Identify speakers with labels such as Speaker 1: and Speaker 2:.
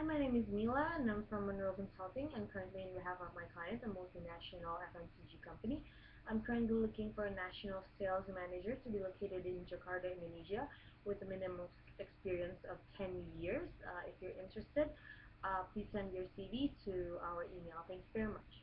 Speaker 1: my name is Mila and I'm from Monroe Consulting. I'm currently in behalf of my client, a multinational FMCG company. I'm currently looking for a national sales manager to be located in Jakarta, Indonesia, with a minimum experience of 10 years. If you're interested, please send your CV to our email. Thanks very much.